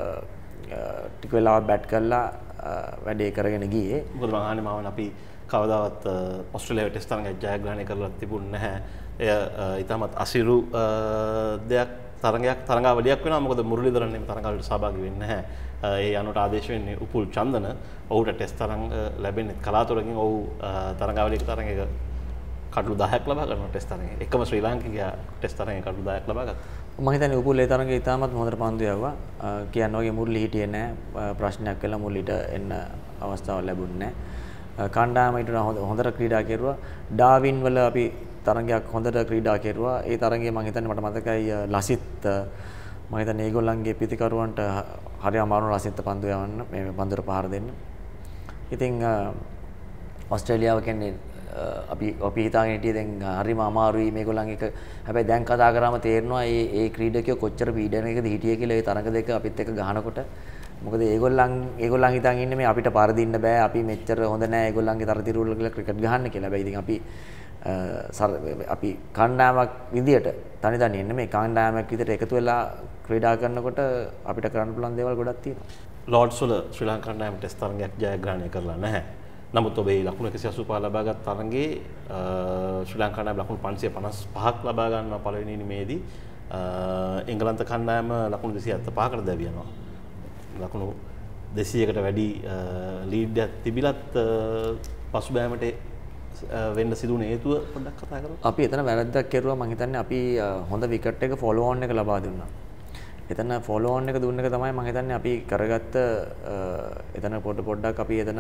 ටික වෙලාවක් බැට් කරලා වැඩේ කරගෙන ගියේ. මොකද මම අහන්නේ මාවන අපි කවදාවත් ඕස්ට්‍රේලියාවේ ටෙස්ට් තරඟයක් ජයග්‍රහණය කරලා තිබුණේ නැහැ. එය ඊටමත් අසිරු දෙයක් තරඟාවලියක් වෙනවා. මොකද මුරලිදරන් එම තරඟාවලියට සහභාගී වෙන්නේ නැහැ. ඒ යනට ආදේශ වෙන්නේ උපුල් චන්දන. ඔහුට ටෙස්ට් තරඟ ලැබෙන්නේ කලාතුරකින් ඔහු තරඟාවලියක තරඟයක කඩලු 10ක් ලබා ගන්නවා ටෙස්ට් තරඟේ. එකම ශ්‍රී ලාංකිකයා ටෙස්ට් තරඟේ කඩලු 10ක් ලබා ගත්තා. මම හිතන්නේ උපුල් ඒ තරඟේ ඉතාමත් හොඳට පන්දු යවුවා. කියන්න වගේ මුරලි හිටියේ නැහැ. ප්‍රශ්නයක් කළා මුරලිට එන්න අවස්ථාවක් ලැබුණේ නැහැ. කණ්ඩායම ඊට හොඳට ක්‍රීඩා කෙරුවා. ඩාවින් වල අපි තරඟයක් හොඳට ක්‍රීඩා කෙරුවා. ඒ තරඟයේ මම හිතන්නේ මට මතකයි ලසිත් මම හිතන්නේ ඒගොල්ලන්ගේ පිතිකරුවන්ට හරි අමාරු ලසිත් පන්දු යවන්න මේ පන්දුර පහර දෙන්න. ඉතින් ඕස්ට්‍රේලියාව කියන්නේ අපි හිතාගෙන හිටියේ දැන් හරිම අමාරුයි මේගොල්ලන් එක. හැබැයි දැන් කතා කරාම තේරෙනවා ඒ ක්‍රීඩකයෝ කොච්චර පීඩනයකද හිටියේ කියලා ඒ තරඟ දෙක අපිත් එක්ක ගහනකොට. මොකද ඒගොල්ලන් හිතන් ඉන්නේ මේ අපිට පරදින්න බෑ අපි මෙච්චර හොඳ නෑ ඒගොල්ලන්ගේ තරතිරු වල කියලා ක්‍රිකට් ගහන්න කියලා. හැබැයි ඉතින් අපි කණ්ඩායමක් විදියට තනි ඉන්නේ මේ කණ්ඩායමක් විදියට එකතු වෙලා ක්‍රීඩා කරනකොට අපිට කරන්න පුළුවන් දේවල් ගොඩක් තියෙනවා. ලෝඩ්ස් වල ශ්‍රී ලංකා කණ්ඩායම ටෙස්ට් තරඟයක් ජයග්‍රහණය කරලා නැහැ. නමුත් ඔබේ ලකුණු 185 ලබාගත් තරඟේ ශ්‍රී ලංකා කණ්ඩායම ලකුණු 555ක් ලබා ගන්නවා පළවෙනි ඉනිමේදී. එංගලන්ත කණ්ඩායම ලකුණු 275කට දැවියනවා. ලකුණු 200කට වැඩි ලීඩ් එකක් තිබිලත් පසුබෑමට වෙන්න සිදුවුණ හේතුව පොඩ්ඩක් කතා කරමු. අපි එතන වැරද්දක් කෙරුවා. මම හිතන්නේ අපි හොඳ විකට් එක ෆෝලෝ ඔන් එක ලබා දුන්නා. එතන ෆෝලෝ ඔන් එක දුන්න එක තමයි මම හිතන්නේ අපි කරගත්ත එතන පොඩ්ඩක් අපි එතන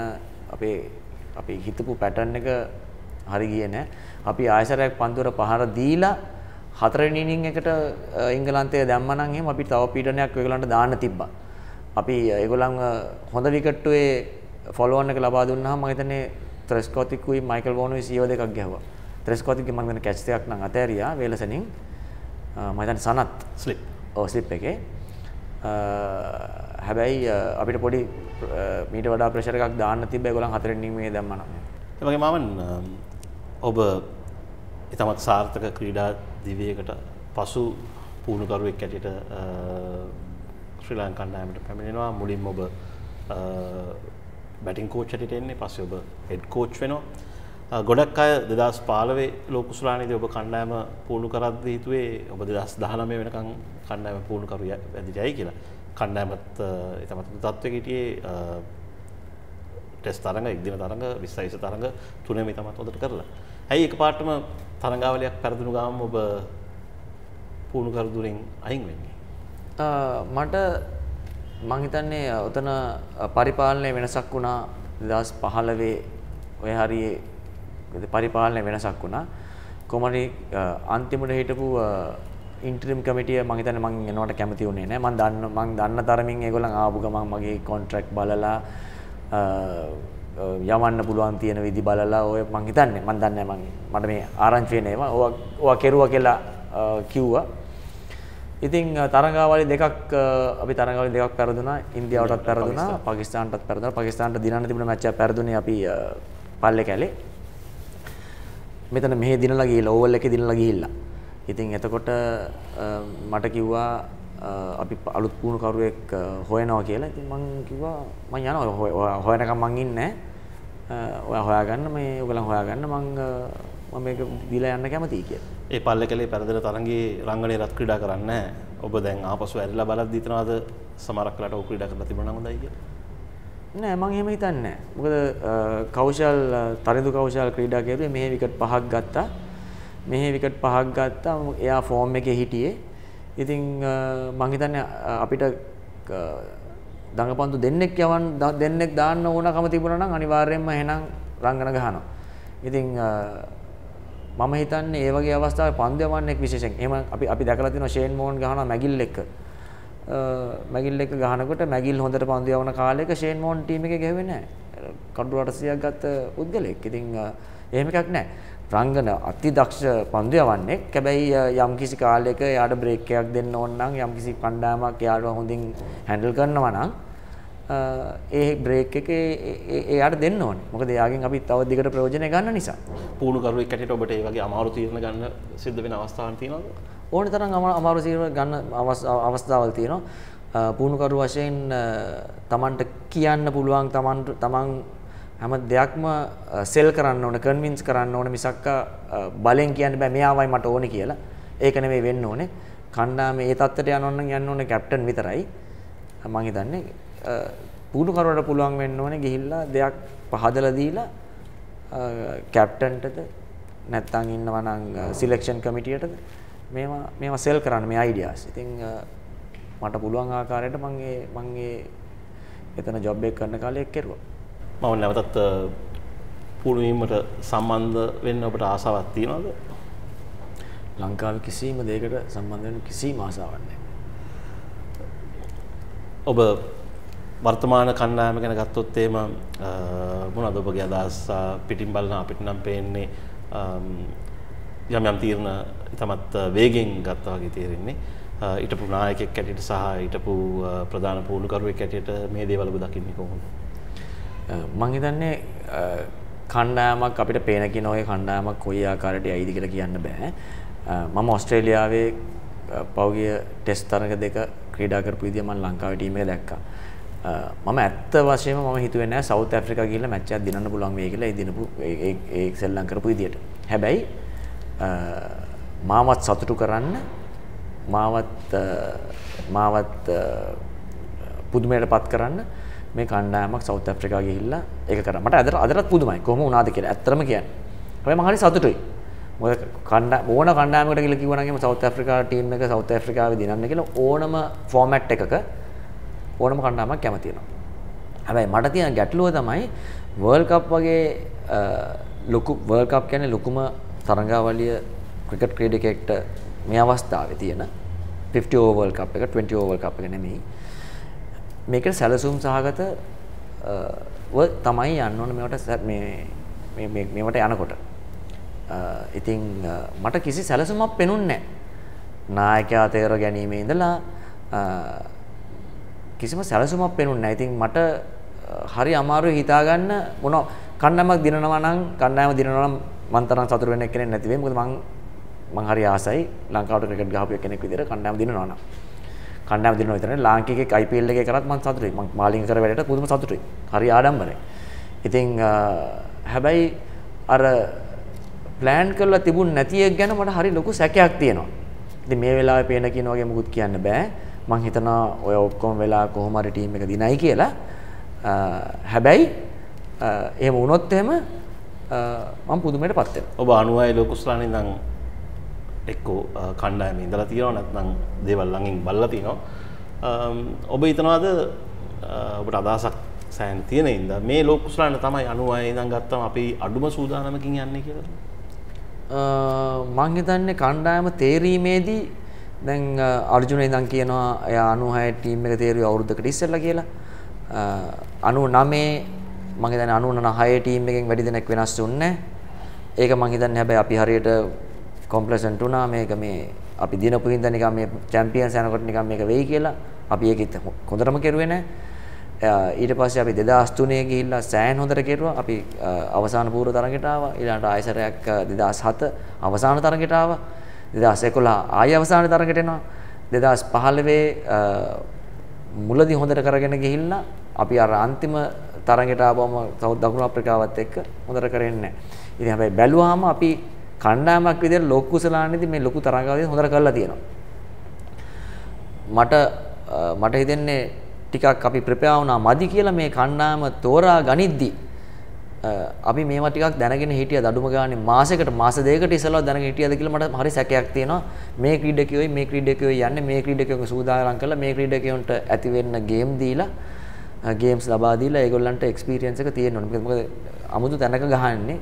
අපි හිතපු පැටර්න් එක හරි ගියේ නැහැ. අපි ආයසරයක් පන්දුවර පහර දීලා හතරවෙනි ඉනිං එකට එංගලන්තය දැම්මා නම් එහෙම අපිට තව පීඩනයක් ඒගොල්ලන්ට දාන්න තිබ්බා. අපි ඒගොල්ලන් හොඳ විකට්ටුවේ ෆෝලෝ ඔන් එක ලබා දුන්නාම මම හිතන්නේ ත්‍රෙස්කොතිකුයි මයිකල් වෝනුයි සීව දෙකක් ගැහුවා. ත්‍රෙස්කොතික්ගේ මම හිතන්නේ කැච් දෙකක් නම් අතෑරියා වේලසනින්. මම හිතන්නේ සනත් ස්ලිප්. ඔව් ස්ලිප් එකේ. හැබැයි අපිට පොඩි මීට වඩා ප්‍රෙෂර් එකක් දාන්න තිබ්බ ඒගොල්ලන් හතරෙන් ඉනිමේ දැම්මා නම්. ඒ වගේම ඔබ ඊටමත් සාර්ථක ක්‍රීඩා දිවියකට පසු පුහුණුකරුවෙක් ඇටියට ශ්‍රී ලංකා කණ්ඩායමට පැමිණෙනවා. මුලින්ම ඔබ බැටිං කෝච් හැටියට එන්නේ. පස්සේ ඔබ හෙඩ් කෝච් වෙනවා. ගොඩක් අය 2015 ලෝක කුසලානේදී ඔබ කණ්ඩායම පුහුණු කරද්දී හිතුවේ ඔබ 2019 වෙනකන් කණ්ඩායම පුහුණු කරු වැඩිජයි කියලා. කණ්ඩායමත් ඊටමත් තත්ත්වයක හිටියේ ටෙස්ට් තරඟ, එක්දින තරඟ, 20 තරඟ තුනේම ඊටමත් හොදට කරලා. ඇයි එකපාරටම තරඟාවලියක් පෙරදුණු ගාම ඔබ පුහුණු කරු දුරින් අයින් වෙන්නේ? මට මං හිතන්නේ උතන පරිපාලනයේ වෙනසක් වුණා 2015 ඔය හරියේ පරිපාලනයේ වෙනසක් වුණා. කොහොමරි අන්තිමට හිටපු ඉන්ටරිම් කමිටිය මං හිතන්නේ මං එනවට කැමති වුණේ නැහැ. මං දන්න තරමින් ඒගොල්ලන් ආපු ගමන් මගේ කොන්ට්‍රැක්ට් බලලා යවන්න පුළුවන් තියෙන විදි බලලා ඔය මං හිතන්නේ මං දන්නේ මට මේ ආරංචි වෙන ඒවා ඕවා කෙරුවා කියලා කිව්වා. ඉතින් තරඟාවලි දෙකක් අපි තරඟාවලි දෙකක් පෙරදුනා. ඉන්දියාවටත් පෙරදුනා, පාකිස්තානටත් පෙරදුනා. පාකිස්තානට දිනන්න තිබුණ මැච් එක පෙරදුනේ අපි පල්ලේ කැලේ. මෙතන මෙහෙ දිනලා ගිහිල්ලා ඕවල් එකේ දිනලා ගිහිල්ලා. ඉතින් එතකොට මට කිව්වා අපි අලුත් පුහුණු කරුවෙක් හොයනවා කියලා. ඉතින් මං කිව්වා මං යනවා හොයනකම් මං ඉන්නේ නැහැ. ඔයා හොයාගන්න මේ ඔයගොල්ලන් හොයාගන්න මම මේක දීලා යන්න කැමතියි කියලා. ඒ පල්ලේ කැලේ පෙරදෙන තරඟේ රංගනේ රත් ක්‍රීඩා කරන්නේ නැහැ. ඔබ දැන් ආපසු ඇරිලා බලද්දී හිතනවාද සමහරක් වෙලාවට ඔය ක්‍රීඩා කරලා තිබුණා නම් හොඳයි කියලා? නෑ මං එහෙම හිතන්නේ නැහැ. මොකද තරිඳු කෞශල් ක්‍රීඩා කෙරුවේ මෙහෙ විකට් 5ක් ගත්තා. එයා ෆෝම් එකේ හිටියේ. ඉතින් මං හිතන්නේ අපිට දඟපන්තු දෙන්නෙක් දෙන්නෙක් දාන්න ඕනකම තිබුණා නම් අනිවාර්යයෙන්ම එහෙනම් රංගන ගහනවා. ඉතින් මම හිතන්නේ ඒ වගේ අවස්ථාවේ පන්දු යවන්නෙක් විශේෂයෙන්. එහෙම අපි දැකලා තියෙනවා ෂේන් මෝන් ගහනවා මැගිල් එක්ක. මැගිල් එක්ක ගහනකොට මැගිල් හොඳට පන්දු යවන කාලයක ෂේන් මෝන් ටීම් එකේ ගැහුවේ නැහැ. කඩු 800ක් ගත්ත පුද්ගලෙක්. ඉතින් එහෙම එකක් නැහැ. රංගන අති දක්ෂ පන්දු යවන්නෙක්. හැබැයි යම්කිසි කාලයක යාට බ්‍රේක් එකක් දෙන්න ඕන නම් යම්කිසි කණ්ඩායමක් යාට හොඳින් හැන්ඩල් කරනවා නම් ඒ බ්‍රේක් එක එයාට දෙන්න ඕනේ. මොකද එයාගෙන් අපි තව දිගට ප්‍රයෝජන ගන්න නිසා. පුහුණු කරුවෙක් හැටියට ඔබට ඒ වගේ අමාරු තීරණ ගන්න සිද්ධ වෙන අවස්ථාවක් තියෙනවද? ඕනේ තරම් අමාරු තීරණ ගන්න අවස්ථාවල් තියෙනවා. පුහුණු කරු වශයෙන් තමන්ට කියන්න පුළුවන් තමන් හැම දෙයක්ම සෙල් කරන්න ඕනේ, කන්වින්ස් කරන්න ඕනේ මිසක් බලෙන් කියන්න බෑ මෙයාවයි මට ඕනේ කියලා. ඒක නෙමෙයි වෙන්න ඕනේ. කණ්ඩායමේ ඒ තත්ත්වයට යනවා නම් යන්න ඕනේ කැප්ටන් විතරයි. මම හිතන්නේ පුහුණු කරුවට පුළුවන් වෙන්න ඕනේ ගිහිල්ලා දෙයක් පහදලා දීලා කැප්ටන්ටද නැත්නම් ඉන්නවා නම් සිලෙක්ෂන් කමිටියටද මේවා සෙල් කරන්න මේ අයිඩියාස්. ඉතින් මට පුළුවන් ආකාරයට මම එතන ජොබ් එක කරන කාලේ කෙරුවා. මම නැවතත් පුහුණු වීමට සම්බන්ධ වෙන්න ඔබට ආසාවක් තියෙනවද? ලංකාවේ කිසිම දෙයකට සම්බන්ධ වෙන්න කිසිම ආසාවක් නැහැ. ඔබ වර්තමාන කණ්ඩායම ගැන ගත්තොත් එහෙම මොනවද ඔබගේ අදහස්? පිටින් බලන අපිට නම් පේන්නේ යම් තීරණ තමත් වේගෙන් ගත්තා වගේ තේරෙන්නේ. ඊටපු නායකයෙක් හැටියට සහ ඊටපු ප්‍රධාන පුහුණුකරුවෙක් හැටියට මේ දේවල් ඔබ දකින්නේ කොහොමද? මම හිතන්නේ කණ්ඩායමක් අපිට පේන කියන ඔය කණ්ඩායමක් කොයි ආකාරයට යයිද කියලා කියන්න බෑ. මම ඕස්ට්‍රේලියාවේ පෞගිය ටෙස්ට් තරඟ දෙක ක්‍රීඩා කරපු විදිය මම ලංකාවේ ටීම් එක දැක්කා. මම ඇත්ත වශයෙන්ම මම හිතුවේ නෑ සවුත් ඇෆ්‍රිකා ගිහිල්ලා මැච් එකක් දිනන්න පුළුවන් වෙයි කියලා ඒ දිනපු ඒ සෙල්ලම් කරපු විදියට. හැබැයි මාවත් සතුටු කරන්න මාවත් පුදුමයටපත් කරන්න මේ කණ්ඩායමක් සවුත් ඇෆ්‍රිකා ගිහිල්ලා ඒක කරා. මට අදටත් පුදුමයි කොහොම වුණාද කියලා. ඇත්තටම කියන්නේ. හැබැයි මම හරි සතුටුයි. මොකද ඕන කණ්ඩායමකට කියලා කිව්වනම් සවුත් ඇෆ්‍රිකා ටීම් එක සවුත් ඇෆ්‍රිකාවේ දිනන්න කියලා ඕනම ෆෝමැට් එකක ඕනම කණ්ඩායමක් කැමති වෙනවා. හැබැයි මට තියෙන ගැටලුව තමයි වර්ල්ඩ් කප් වගේ ලොකු වර්ල්ඩ් කප් කියන්නේ ලොකුම තරඟාවලිය ක්‍රිකට් ක්‍රීඩකයෙක්ට මේ අවස්ථාවේ තියෙන 50 over world cup එක 20 over world cup එක නෙමෙයි. මේකට සැලසුම් සහගත තමයි යන්න ඕන මේවට මේවට යනකොට. ඉතින් මට කිසි සැලසුමක් පෙනුන්නේ නැහැ. නායකයා තේර ගැනීමේ ඉඳලා කිසිම සැලසුමක් පෙනුන්නේ නැහැ. ඉතින් මට හරි අමාරුයි හිතාගන්න මොන කණ්ඩායමක් දිනනවා නම් මම තරම් සතුට වෙන්න කෙනෙක් නැති වෙයි. මොකද මම හරි ආසයි ලංකාවට ක්‍රිකට් ගහපු කෙනෙක් විදිහට කණ්ඩායම දිනනවා නම්. කණ්ඩායම දිනනවා විතරනේ ලාංකිකයේ IPL එකේ කරත් මම සතුටුයි. මම මාලිංග කර වැඩට පුදුම සතුටුයි. හරි ආඩම්බරයි. ඉතින් හැබැයි අර ප්ලෑන් කරලා තිබුණ නැති එක ගැන මට හරි ලොකු සැකයක් තියෙනවා. ඉතින් මේ වෙලාවේ පේන කියන වගේ මුකුත් කියන්න බෑ. මම හිතනවා ඔය ඔක්කොම වෙලා කොහොම හරි ටීම් එක දිනයි කියලා. හැබැයි එහෙම වුණොත් එහෙම මම පුදුමයටපත් වෙනවා. ඔබ 96 ලෝකුස්ලානේ ඉඳන් එක්කෝ කණ්ඩායමේ ඉඳලා තියෙනවා නැත්නම් දේවල් ළඟින් බලලා තියෙනවා. ඔබ හිතනවාද ඔබට අදහසක් සෑහෙන තියෙන ඉඳ මේ ලෝකුස්ලානේ තමයි 96 ඉඳන් ගත්තම අපි අඩුම සූදානමකින් යන්නේ කියලා? මම හිතන්නේ කණ්ඩායම තේරීමේදී දැන් අර්ජුන ඉඳන් කියනවා එයා 96 ටීම් එක තේරුවේ අවුරුද්දකට ඉස්සෙල්ලා කියලා. 99 මම හිතන්නේ 96 ටීම් එකෙන් වැඩි දෙනෙක් වෙනස් වුණේ නැහැ. ඒක මම හිතන්නේ හැබැයි අපි හරියට කොම්ප්ලෙසන්ට් වුණා මේක මේ අපි දිනපු හින්දා නිකන් මේ චැම්පියන්ස් යනකොට නිකන් මේක වෙයි කියලා. අපි ඒකෙත් හොඳටම කෙරුවේ නැහැ. ඊට පස්සේ අපි 2003 ගිහිල්ලා සෑන් හොඳට කෙරුවා. අපි අවසාන පූර්ව තරඟයට ආවා. ඊළඟට ආයසරයක් 2007 අවසාන තරඟයට ආවා. 2011 ආය අවසාන තරඟයට එනවා. 2015 මුලදී හොඳට කරගෙන ගිහිල්ලා අපි අර අන්තිම තරඟයට ආවම දකුණු අප්‍රිකාවත් එක්ක හොඳට කරන්නේ නැහැ. ඉතින් හැබැයි බැලුවාම අපි කණ්ඩායමක් විදිහට ලෝක කුසලානේදී මේ ලොකු තරඟාවලිය හොඳට කරලා තියෙනවා. මට හිතෙන්නේ ටිකක් අපි ප්‍රිපෙයාර් වුණා මදි කියලා මේ කණ්ඩායම තෝරා ගනිද්දි අපි මේවා ටිකක් දැනගෙන හිටියද අඩුම ගානේ මාසයකට මාස දෙකකට ඉස්සෙල්ලා දැනගෙන හිටියද කියලා මට හරි සැකයක් තියෙනවා මේ ක්‍රීඩකයෝ යන්නේ මේ ක්‍රීඩකයෝ සූදානම් කරලා මේ ක්‍රීඩකයන්ට ඇති වෙන්න ගේම් දීලා ගේම්ස් ලබා දීලා ඒගොල්ලන්ට එක්ස්පීරියන්ස් එක තියෙන්න ඕනේ මොකද අමුතු තැනක ගහන්නේ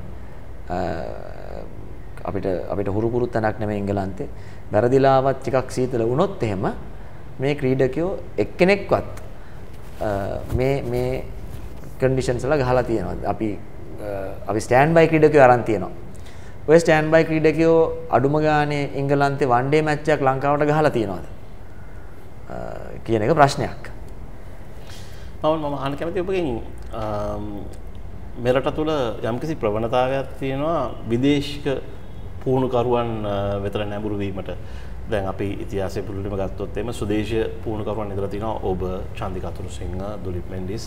අපිට හුරු තැනක් නෙමෙයි එංගලන්තේ වැරදිලාවත් ටිකක් සීතල වුණොත් එහෙම මේ ක්‍රීඩකයෝ එක්කෙනෙක්වත් මේ කන්ඩිෂන්ස් වල ගහලා තියෙනවා අපි ස්ටෑන්ඩ් බයි ක්‍රීඩකයෝ අරන් තියෙනවා ඔය ස්ටෑන්ඩ් බයි ක්‍රීඩකයෝ අඩුම ගානේ එංගලන්තේ වන් ඩේ මැච් එකක් ලංකාවට ගහලා තියෙනවද කියන එක ප්‍රශ්නයක් මම අහන්න කැමතියි ඔබගෙන් මෙරට තුළ යම්කිසි ප්‍රවණතාවයක් තියෙනවා විදේශික පුහුණුකරුවන් වෙතට නැඹුරු වීමට දැන් අපි ඉතිහාසයේ පුරුලිම ගත්තොත් එimhe සුදේශීය පුහුණුකරුවන් ඉදලා තිනවා ඔබ චන්දික අතුරුසිංහ දුලිප් මෙන්ඩිස්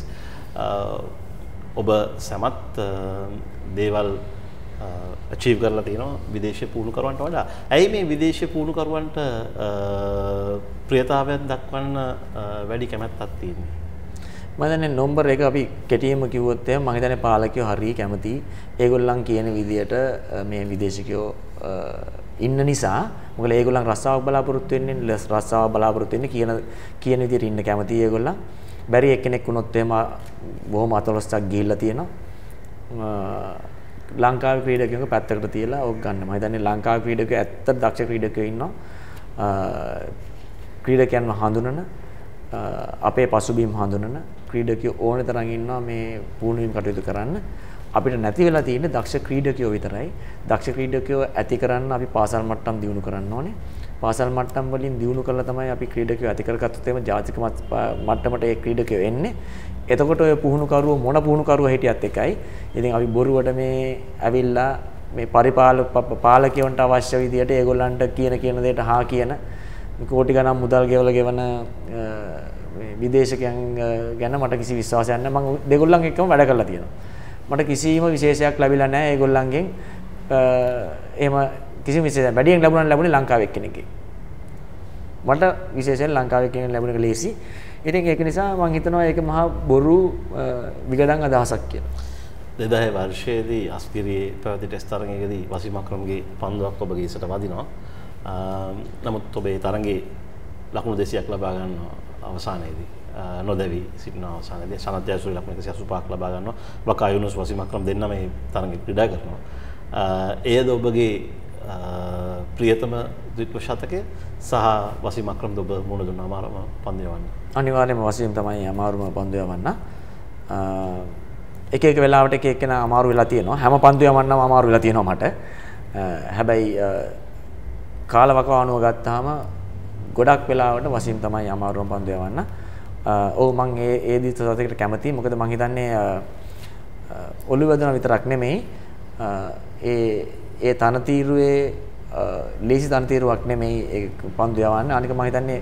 ඔබ සමත් දේවල් අචීව් කරලා තිනවා විදේශීය පුහුණුකරුවන්ට වඩා ඇයි මේ විදේශීය පුහුණුකරුවන්ට ප්‍රියතාවයක් දක්වන්න වැඩි කැමැත්තක් තියෙන්නේ මම දන්නේ නම්බර් 1 අපි කෙටියෙන්ම කිව්වොත් එහෙනම් මම හිතන්නේ පාලකයෝ හරිය කැමති ඒගොල්ලන් කියන විදියට මේ විදේශිකයෝ ඉන්න නිසා මොකද ඒගොල්ලන් රස්සාවක් බලාපොරොත්තු වෙන්නේ රස්සාව බලාපොරොත්තු වෙන්නේ කියන විදියට ඉන්න කැමති ඒගොල්ලන් බැරි එක්කෙනෙක් වුණොත් එහෙම බොහොම අතලොස්සක් ගිහිල්ලා තියෙනවා ලංකාවේ ක්‍රීඩකයන්ව පැත්තකට තියලා ඕක ගන්න මම හිතන්නේ ලංකාවේ ක්‍රීඩකයෝ ඇත්ත දක්ෂ ක්‍රීඩකයෝ ඉන්නවා ක්‍රීඩකයන්ව හඳුනන අපේ පසුබිම් හඳුනන ක්‍රීඩකයෝ ඕනේ තරම් ඉන්නවා මේ පුහුණුවීම් කටයුතු කරන්න අපිට නැති වෙලා තියෙන්නේ දක්ෂ ක්‍රීඩකයෝ විතරයි දක්ෂ ක්‍රීඩකයෝ ඇති කරන්න අපි පාසල් මට්ටම් දියුණු කරන්න ඕනේ පාසල් මට්ටම් වලින් දියුණු කළා තමයි අපි ක්‍රීඩකයෝ ඇති කරගත්තොත් එimhe ජාතික මට්ටමට ඒ ක්‍රීඩකයෝ එන්නේ එතකොට ඔය පුහුණුකරුවෝ මොන පුහුණුකරුවෝ හිටියත් එකයි ඉතින් අපි බොරුවට මේ ඇවිල්ලා මේ පාලකයන්ට අවශ්‍ය විදියට ඒගොල්ලන්ට කියන දෙයට හා කියන කෝටි ගණන් මුදල් ගෙවන විදේශිකයන් ගැන මට කිසි විශ්වාසයක් නැහැ මම දෙගොල්ලන් එක්කම වැඩ කරලා තියෙනවා මට කිසිම විශේෂයක් ලැබිලා නැහැ ඒගොල්ලන්ගෙන් එහෙම කිසිම විශේෂයක් වැඩියෙන් ලැබුණේ ලංකාවේ එක්කෙනෙක්ගෙන් මට විශේෂයෙන් ලංකාවේ කෙනෙක් ලැබුණ එක ලේසි ඉතින් ඒක නිසා මම හිතනවා ඒක මහා බොරු විගඩන් අදහසක් කියලා 2000 වර්ෂයේදී අස්ගිරියේ පැවති ටෙස්ට් තරගයකදී වසීම් අක්‍රම්ගේ පන්දුවක් ඔබගේ ඉසට වදිනවා නමුත් ඔබේ තරගයේ ලකුණු 200ක් ලබා ගන්නවා අවසානයේදී නොදැවි සිටින අවසානයේදී සනත් ජයසූරිය ලකුණු 185ක් ලබා ගන්නවා බකා යුනුස් වසීම් අක්‍රම් දෙන්නම මේ තරගයේ ක්‍රීඩා කරනවා එයද ඔබගේ ප්‍රියතම ද්විත්ව ශතකය සහ වසීම් අක්‍රම් ඔබ මුණ දුන්න අමාරුම පන්දු යවන්න අනිවාර්යයෙන්ම වසීම් තමයි අමාරුම පන්දු යවන්න එක වෙලාවට එක එක්කෙනා අමාරු වෙලා තියෙනවා හැම පන්දු යවන්නම අමාරු වෙලා තියෙනවා මට හැබැයි කාලවකවානුව ගත්තාම ගොඩක් වෙලාවට වසීම් තමයි අමාරුම පන්දු යවන්න ඔව් මම ඒ ද්විත්ව ශතකයට කැමතියි මොකද මම හිතන්නේ ඔලුව වැදුනා විතරක් නෙමෙයි ඒ තනතිරුවේ ලේසි තනතිරුවක් නෙමෙයි ඒ පන්දු යවන්න අනික මම හිතන්නේ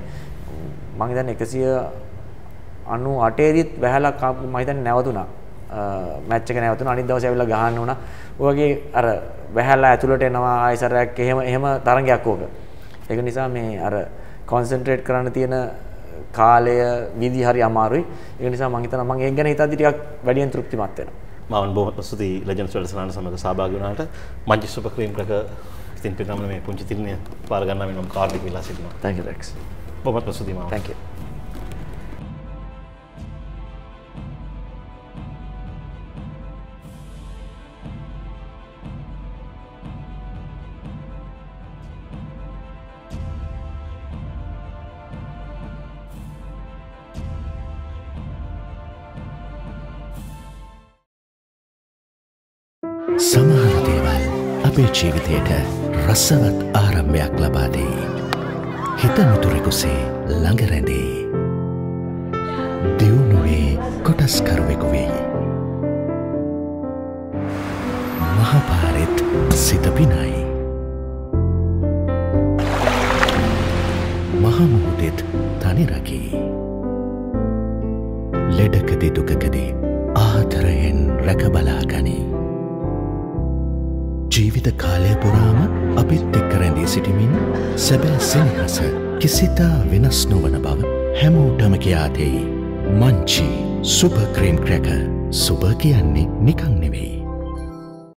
198 දිත් වැහලා මම හිතන්නේ නැවතුණා මැච් එක නැවතුණා අනිත් දවසේ ආවිල්ලා ගහන්න උනා ඔයගේ අර වැහලා ඇතුළට එනවා ආයසරයක් එහෙම තරංගයක් ඕක ඒක නිසා මේ අර කොන්සන්ට්‍රේට් කරන්න තියෙන කාලය විදි හරි අමාරුයි ඒක නිසා මම හිතනවා මම ඒක ගැන හිතද්දි ටිකක් වැඩියෙන් තෘප්තිමත් වෙනවා මම බොහොම ස්තුතියි ලෙජන්ඩ්ස් වැඩසටහන සමග සහභාගී වුණාට මංජි සුපර් ක්‍රීම් ක්‍රැකර් ඉතින් පිටරම මේ පුංචි තිරණය පාර ගන්නවා මම කාර්තික් විලා සිටිනවා thank you Rex බොහොම ස්තුතියි මාව thank you සමහර දේවල් අපේ ජීවිතයට රසවත් ආරම්භයක් ලබා දෙයි. හිත මිතුරෙකුසේ ළඟ රැඳෙයි. දියුණුවේ කොටස්කරුවෙකු වෙයි. මහපාරෙත් සිත පිනයි. මහමුහුදෙත් තනි රකී. ලෙඩකදී දුකකදී ආදරයෙන් රැකබලා ගනී. ජීවිත කාලය පුරාම අපිත් එක්ක රැඳී සිටිමින් සැබෑ සෙනෙහස කිසිතා වෙනස් නොවන බව හැමෝටම කියා දෙයි. Munchee super cream cracker super කියන්නේ නිකන් නෙවෙයි.